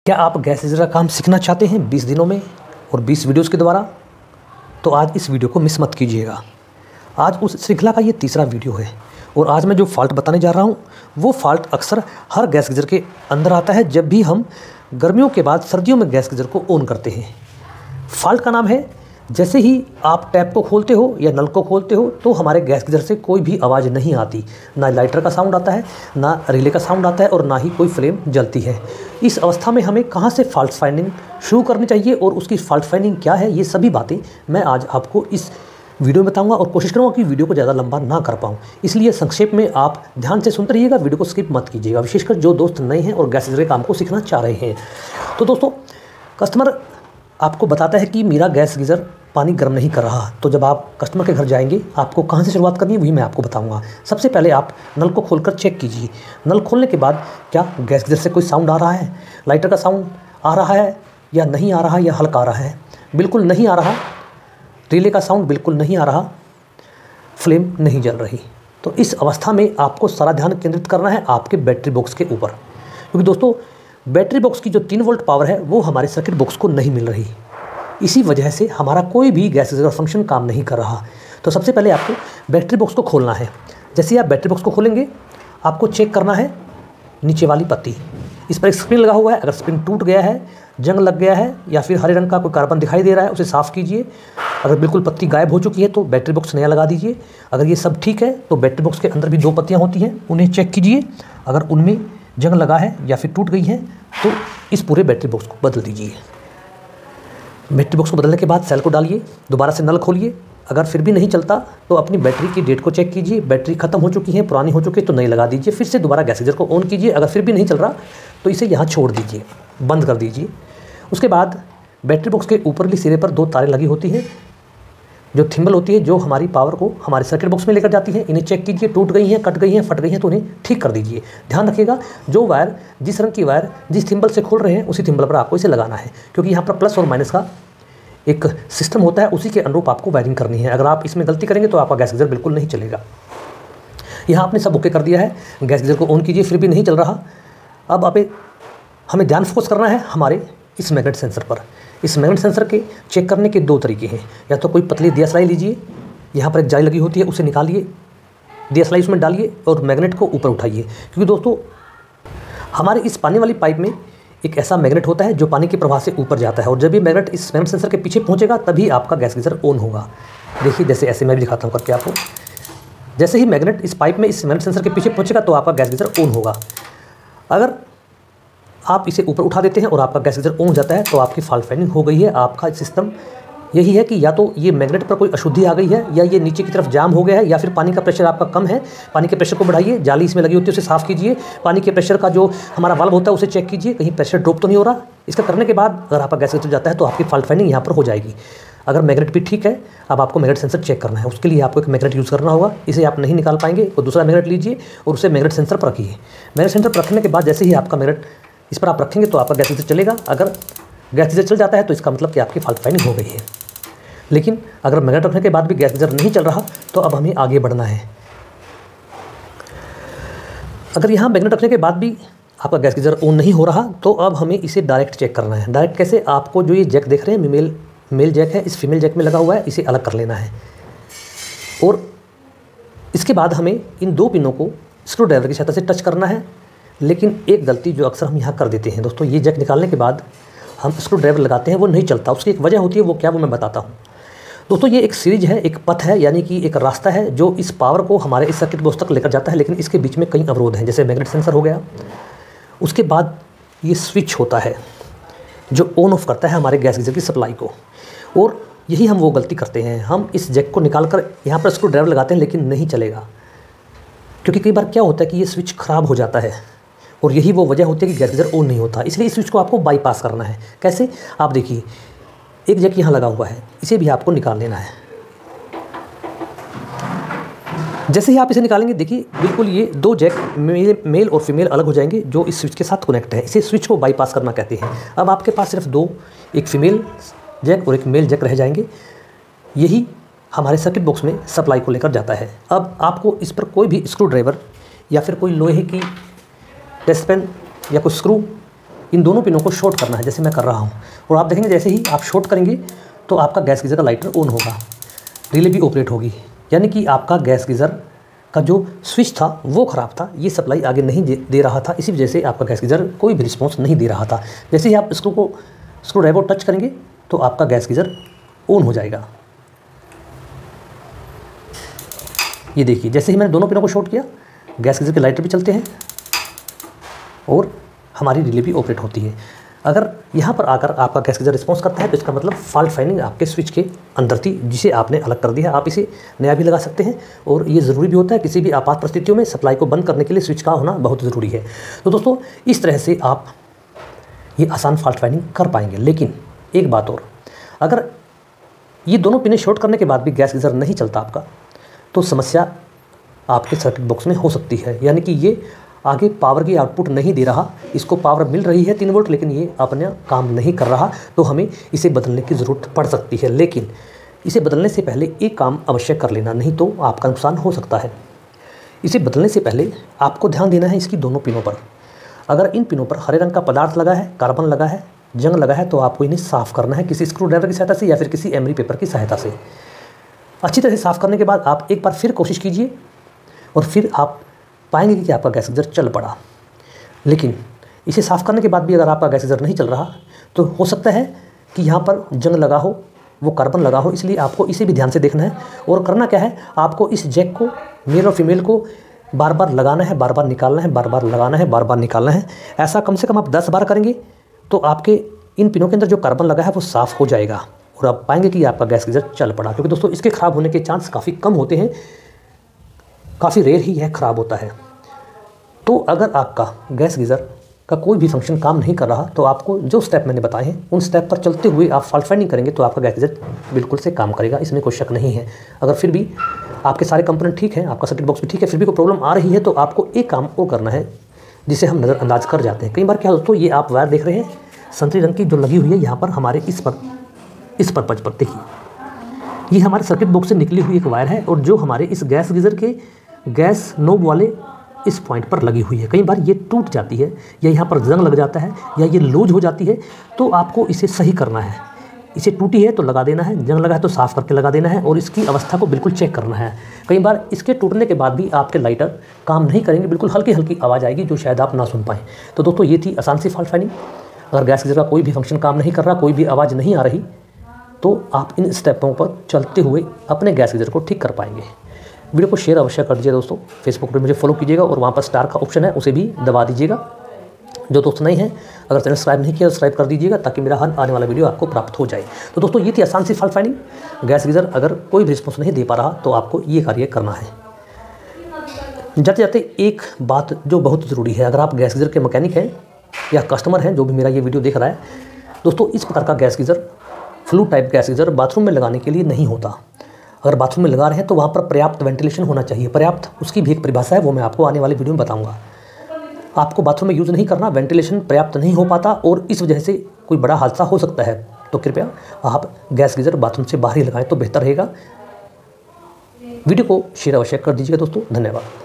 क्या आप gas geyser का काम सीखना चाहते हैं 20 दिनों में और 20 वीडियोस के द्वारा? तो आज इस वीडियो को मिस मत कीजिएगा। आज उस श्रृंखला का ये तीसरा वीडियो है और आज मैं जो फ़ॉल्ट बताने जा रहा हूँ वो फ़ॉल्ट अक्सर हर गैस गीज़र के अंदर आता है जब भी हम गर्मियों के बाद सर्दियों में गैस गीज़र को ऑन करते हैं। फ़ॉल्ट का नाम है, जैसे ही आप टैप को खोलते हो या नल को खोलते हो तो हमारे गैस गीज़र से कोई भी आवाज़ नहीं आती, ना लाइटर का साउंड आता है, ना रिले का साउंड आता है और ना ही कोई फ्लेम जलती है। इस अवस्था में हमें कहां से फ़ॉल्ट फाइंडिंग शुरू करनी चाहिए और उसकी फ़ॉल्ट फाइंडिंग क्या है, ये सभी बातें मैं आज आपको इस वीडियो में बताऊंगा और कोशिश करूंगा कि वीडियो को ज़्यादा लंबा ना कर पाऊँ। इसलिए संक्षेप में आप ध्यान से सुनते रहिएगा, वीडियो को स्किप मत कीजिएगा, विशेषकर जो दोस्त नए हैं और गैस गीज़र के काम को सीखना चाह रहे हैं। तो दोस्तों, कस्टमर आपको बताता है कि मेरा गैस गीज़र पानी गर्म नहीं कर रहा, तो जब आप कस्टमर के घर जाएंगे आपको कहां से शुरुआत करनी है वही मैं आपको बताऊंगा। सबसे पहले आप नल को खोलकर चेक कीजिए। नल खोलने के बाद क्या गैस गीज़र से कोई साउंड आ रहा है, लाइटर का साउंड आ रहा है या नहीं आ रहा, या हल्का आ रहा है? बिल्कुल नहीं आ रहा। रिले का साउंड बिल्कुल नहीं आ रहा, फ्लेम नहीं जल रही। तो इस अवस्था में आपको सारा ध्यान केंद्रित करना है आपके बैटरी बॉक्स के ऊपर, क्योंकि दोस्तों बैटरी बॉक्स की जो 3 वोल्ट पावर है वो हमारे सर्किट बॉक्स को नहीं मिल रही। इसी वजह से हमारा कोई भी गैस गीज़र फंक्शन काम नहीं कर रहा। तो सबसे पहले आपको बैटरी बॉक्स को खोलना है। जैसे ही आप बैटरी बॉक्स को खोलेंगे आपको चेक करना है नीचे वाली पत्ती, इस पर एक स्प्रिंग लगा हुआ है। अगर स्प्रिंग टूट गया है, जंग लग गया है या फिर हरे रंग का कोई कार्बन दिखाई दे रहा है, उसे साफ़ कीजिए। अगर बिल्कुल पत्ती गायब हो चुकी है तो बैटरी बॉक्स नया लगा दीजिए। अगर ये सब ठीक है तो बैटरी बॉक्स के अंदर भी 2 पत्तियाँ होती हैं, उन्हें चेक कीजिए। अगर उनमें जंग लगा है या फिर टूट गई है तो इस पूरे बैटरी बॉक्स को बदल दीजिए। बैटरी बॉक्स को बदलने के बाद सेल को डालिए, दोबारा से नल खोलिए। अगर फिर भी नहीं चलता तो अपनी बैटरी की डेट को चेक कीजिए। बैटरी खत्म हो चुकी है, पुरानी हो चुकी है तो नई लगा दीजिए। फिर से दोबारा गैस गीज़र को ऑन कीजिए। अगर फिर भी नहीं चल रहा तो इसे यहाँ छोड़ दीजिए, बंद कर दीजिए। उसके बाद बैटरी बॉक्स के ऊपरली सिरे पर 2 तारें लगी होती हैं, जो थिम्बल होती है, जो हमारी पावर को हमारे सर्किट बॉक्स में लेकर जाती है। इन्हें चेक कीजिए, टूट गई हैं, कट गई हैं, फट गई हैं तो उन्हें ठीक कर दीजिए। ध्यान रखिएगा जो वायर, जिस रंग की वायर जिस थिम्बल से खोल रहे हैं उसी थिम्बल पर आपको इसे लगाना है, क्योंकि यहाँ पर प्लस और माइनस का एक सिस्टम होता है, उसी के अनुरूप आपको वायरिंग करनी है। अगर आप इसमें गलती करेंगे तो आपका गैस गीज़र बिल्कुल नहीं चलेगा। यहाँ आपने सब ओके कर दिया है, गैस गीज़र को ऑन कीजिए, फिर भी नहीं चल रहा। अब हमें ध्यान फोकस करना है हमारे इस मैग्नेट सेंसर पर। इस मैग्नेट सेंसर के चेक करने के 2 तरीके हैं। या तो कोई पतली दियासलाई लीजिए, यहाँ पर एक जाली लगी होती है, उसे निकालिए, दियासलाई उसमें डालिए और मैग्नेट को ऊपर उठाइए। क्योंकि दोस्तों हमारे इस पानी वाली पाइप में एक ऐसा मैग्नेट होता है जो पानी के प्रवाह से ऊपर जाता है, और जब ये मैग्नेट इस मैग्नेट सेंसर के पीछे पहुंचेगा तभी आपका गैस गीज़र ऑन होगा। देखिए, जैसे ऐसे मैं भी दिखाता हूँ करके आपको। जैसे ही मैग्नेट इस पाइप में इस मैग्नेट सेंसर के पीछे पहुंचेगा तो आपका गैस गीज़र ऑन होगा। अगर आप इसे ऊपर उठा देते हैं और आपका गैस गीज़र ऑन हो जाता है तो आपकी फ़ॉल्ट फाइंडिंग हो गई है। आपका सिस्टम यही है कि या तो ये मैग्नेट पर कोई अशुद्धि आ गई है, या ये नीचे की तरफ जाम हो गया है, या फिर पानी का प्रेशर आपका कम है। पानी के प्रेशर को बढ़ाइए, जाली इसमें लगी होती है उसे साफ़ कीजिए। पानी के प्रेशर का जो हमारा वाल्व होता है उसे चेक कीजिए, कहीं प्रेशर ड्रॉप तो नहीं हो रहा। इसका करने के बाद अगर आपका गैस गीज़र जाता है तो आपकी फ़ॉल्ट फाइंडिंग यहाँ पर हो जाएगी। अगर मैग्नेट भी ठीक है, अब आपको मैग्नेट सेंसर चेक करना है। उसके लिए आपको एक मैग्नेट यूज़ करना होगा, इसे आप नहीं निकाल पाएंगे तो दूसरा मैग्नेट लीजिए और उसे मैग्नेट सेंसर पर रखिए। मैग्नेट सेंसर पर रखने के बाद जैसे ही आपका मैग्नेट इस पर आप रखेंगे तो आपका गैस गीज़र चलेगा। अगर गैस गीज़र चल जाता है तो इसका मतलब कि आपकी फ़ॉल्ट फाइंडिंग हो गई है। लेकिन अगर मैग्नेट रखने के बाद भी गैस गीज़र नहीं चल रहा तो अब हमें आगे बढ़ना है। अगर यहाँ मैग्नेट रखने के बाद भी आपका गैस गीज़र ऑन नहीं हो रहा तो अब हमें इसे डायरेक्ट चेक करना है। डायरेक्ट कैसे? आपको जो ये जैक देख रहे हैं, मेल जैक है, इस फीमेल जैक में लगा हुआ है, इसे अलग कर लेना है। और इसके बाद हमें इन 2 पिनों को स्क्रू ड्राइवर की सहायता से टच करना है। लेकिन एक गलती जो अक्सर हम यहाँ कर देते हैं दोस्तों, ये जैक निकालने के बाद हम स्क्रू ड्राइवर लगाते हैं, वो नहीं चलता। उसकी एक वजह होती है, वो क्या, वो मैं बताता हूँ दोस्तों। ये एक सीरीज है, एक पथ है, यानी कि एक रास्ता है जो इस पावर को हमारे इस सर्किट बॉक्स तक लेकर जाता है। लेकिन इसके बीच में कई अवरोध हैं, जैसे मैग्नेट सेंसर हो गया। उसके बाद ये स्विच होता है जो ऑन ऑफ करता है हमारे गैस गीज़र की सप्लाई को, और यही हम वो गलती करते हैं। हम इस जैक को निकाल कर यहाँ पर स्क्रू ड्राइवर लगाते हैं लेकिन नहीं चलेगा, क्योंकि कई बार क्या होता है कि ये स्विच ख़राब हो जाता है, और यही वो वजह होती है कि गैस गीज़र ऑन नहीं होता। इसलिए इस स्विच को आपको बाईपास करना है। कैसे? आप देखिए, एक जैक यहाँ लगा हुआ है, इसे भी आपको निकाल लेना है। जैसे ही आप इसे निकालेंगे, देखिए बिल्कुल ये 2 जैक मेल और फीमेल अलग हो जाएंगे जो इस स्विच के साथ कनेक्ट है। इसे स्विच को बाईपास करना कहते हैं। अब आपके पास सिर्फ 2, एक फीमेल जैक और एक मेल जैक रह जाएंगे। यही हमारे सर्किट बॉक्स में सप्लाई को लेकर जाता है। अब आपको इस पर कोई भी स्क्रू ड्राइवर या फिर कोई लोहे की टेस्ट पेन या कोई स्क्रू इन दोनों पिनों को शॉर्ट करना है, जैसे मैं कर रहा हूँ। और आप देखेंगे जैसे ही आप शॉर्ट करेंगे तो आपका गैस गीज़र का लाइटर ऑन होगा, रिले भी ऑपरेट होगी। यानी कि आपका गैस गीज़र का जो स्विच था वो ख़राब था, ये सप्लाई आगे नहीं दे रहा था, इसी वजह से आपका गैस गीज़र कोई भी रिस्पॉन्स नहीं दे रहा था। जैसे ही आप स्क्रू ड्राइवर टच करेंगे तो आपका गैस गीज़र ऑन हो जाएगा। ये देखिए, जैसे ही मैंने दोनों पिनों को शॉर्ट किया, गैस गीज़र के लाइटर भी चलते हैं और हमारी रिले भी ऑपरेट होती है। अगर यहाँ पर आकर आपका गैस गीज़र रिस्पॉन्स करता है तो इसका मतलब फॉल्ट फाइंडिंग आपके स्विच के अंदर थी, जिसे आपने अलग कर दिया। आप इसे नया भी लगा सकते हैं और ये ज़रूरी भी होता है, किसी भी आपात परिस्थितियों में सप्लाई को बंद करने के लिए स्विच का होना बहुत ज़रूरी है। तो दोस्तों, इस तरह से आप ये आसान फॉल्ट फाइंडिंग कर पाएंगे। लेकिन एक बात और, अगर ये दोनों पिनें शॉर्ट करने के बाद भी गैस गीज़र नहीं चलता आपका, तो समस्या आपके सर्किट बॉक्स में हो सकती है। यानी कि ये आगे पावर की आउटपुट नहीं दे रहा, इसको पावर मिल रही है 3 वोल्ट, लेकिन ये अपना काम नहीं कर रहा, तो हमें इसे बदलने की ज़रूरत पड़ सकती है। लेकिन इसे बदलने से पहले एक काम अवश्य कर लेना, नहीं तो आपका नुकसान हो सकता है। इसे बदलने से पहले आपको ध्यान देना है इसकी दोनों पिनों पर। अगर इन पिनों पर हरे रंग का पदार्थ लगा है, कार्बन लगा है, जंग लगा है, तो आपको इन्हें साफ़ करना है किसी स्क्रू ड्राइवर की सहायता से या फिर किसी एमरी पेपर की सहायता से। अच्छी तरह से साफ़ करने के बाद आप एक बार फिर कोशिश कीजिए और फिर आप पाएंगे कि आपका गैस गीज़र चल पड़ा। लेकिन इसे साफ़ करने के बाद भी अगर आपका गैस गीज़र नहीं चल रहा, तो हो सकता है कि यहाँ पर जंग लगा हो, वो कार्बन लगा हो, इसलिए आपको इसे भी ध्यान से देखना है। और करना क्या है, आपको इस जैक को, मेल और फीमेल को बार बार लगाना है, बार बार निकालना है, बार बार लगाना है, बार बार निकालना है। ऐसा कम से कम आप 10 बार करेंगे तो आपके इन पिनों के अंदर जो कार्बन लगा है वो साफ़ हो जाएगा और आप पाएंगे कि आपका गैस गीज़र चल पड़ा। क्योंकि दोस्तों, इसके ख़राब होने के चांस काफ़ी कम होते हैं, काफ़ी रेयर ही यह ख़राब होता है। तो अगर आपका गैस गीज़र का कोई भी फंक्शन काम नहीं कर रहा, तो आपको जो स्टेप मैंने बताए हैं उन स्टेप पर चलते हुए आप फॉल्ट फाइंडिंग करेंगे तो आपका गैस गीज़र बिल्कुल से काम करेगा, इसमें कोई शक नहीं है। अगर फिर भी आपके सारे कंपोनेंट ठीक हैं, आपका सर्किट बॉक्स भी ठीक है, फिर भी कोई प्रॉब्लम आ रही है, तो आपको एक काम और करना है जिसे हम नज़रअंदाज कर जाते हैं। कई बार क्या दोस्तों, ये आप वायर देख रहे हैं संतरी रंग की जो लगी हुई है यहाँ पर हमारे इस पर्पज पर, देखिए ये हमारे सर्किट बॉक्स से निकली हुई एक वायर है और जो हमारे इस गैस गीज़र के गैस नोब वाले इस पॉइंट पर लगी हुई है। कई बार ये टूट जाती है या यहाँ पर जंग लग जाता है या ये लूज हो जाती है, तो आपको इसे सही करना है। इसे टूटी है तो लगा देना है, जंग लगा है तो साफ़ करके लगा देना है और इसकी अवस्था को बिल्कुल चेक करना है। कई बार इसके टूटने के बाद भी आपके लाइटर काम नहीं करेंगे, बिल्कुल हल्की हल्की आवाज़ आएगी जो शायद आप ना सुन पाएँ। तो दोस्तों, ये थी आसान सी फॉल्ट फाइंडिंग। अगर गैस गीज़र का कोई भी फंक्शन काम नहीं कर रहा, कोई भी आवाज़ नहीं आ रही, तो आप इन स्टेपों पर चलते हुए अपने गैस गीज़र को ठीक कर पाएंगे। वीडियो को शेयर अवश्य कर दीजिए दोस्तों। फेसबुक पर मुझे फॉलो कीजिएगा और वहाँ पर स्टार का ऑप्शन है, उसे भी दबा दीजिएगा। जो दोस्त नहीं हैं, अगर चैनल सब्सक्राइब नहीं किया तो सब्सक्राइब कर दीजिएगा ताकि मेरा हर आने वाला वीडियो आपको प्राप्त हो जाए। तो दोस्तों, ये थी आसान सी फॉल्ट फाइंडिंग। गैस गीज़र अगर कोई भी रिस्पॉन्स नहीं दे पा रहा तो आपको ये कार्य करना है। जाते जाते एक बात जो बहुत ज़रूरी है, अगर आप गैस गीज़र के मैकेनिक हैं या कस्टमर हैं जो भी मेरा ये वीडियो देख रहा है, दोस्तों इस प्रकार का gas geyser, flue type gas geyser bathroom में लगाने के लिए नहीं होता। अगर बाथरूम में लगा रहे हैं तो वहाँ पर पर्याप्त वेंटिलेशन होना चाहिए। पर्याप्त, उसकी भी एक परिभाषा है, वो मैं आपको आने वाले वीडियो में बताऊँगा। आपको बाथरूम में यूज़ नहीं करना, वेंटिलेशन पर्याप्त नहीं हो पाता और इस वजह से कोई बड़ा हादसा हो सकता है, तो कृपया आप गैस गीज़र बाथरूम से बाहर ही लगाएं तो बेहतर रहेगा। वीडियो को शेयर अवश्य कर दीजिएगा दोस्तों। धन्यवाद।